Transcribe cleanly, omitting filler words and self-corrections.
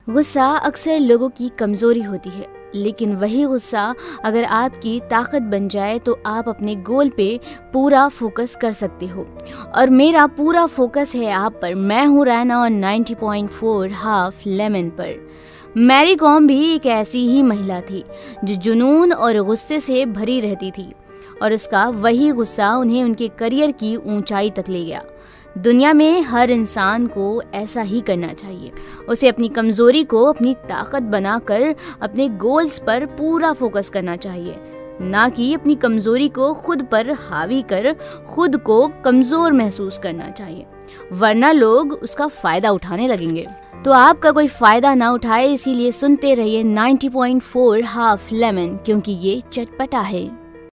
गुस्सा अक्सर लोगों की कमजोरी होती है, लेकिन वही गुस्सा अगर आपकी ताकत बन जाए तो आप अपने गोल पे पूरा फोकस कर सकते हो। और मेरा पूरा फोकस है आप पर। मैं हूँ रैना और 90.4 हाफ लेमन पर। मैरी कॉम भी एक ऐसी ही महिला थी जो जुनून और गुस्से से भरी रहती थी, और उसका वही गुस्सा उन्हें उनके करियर की ऊंचाई तक ले गया। दुनिया में हर इंसान को ऐसा ही करना चाहिए। उसे अपनी कमजोरी को अपनी ताकत बनाकर अपने गोल्स पर पूरा फोकस करना चाहिए, ना कि अपनी कमजोरी को खुद पर हावी कर खुद को कमजोर महसूस करना चाहिए, वरना लोग उसका फायदा उठाने लगेंगे। तो आपका कोई फायदा ना उठाए, इसीलिए सुनते रहिए 90.4 हाफ लेमन, क्योंकि ये चटपटा है।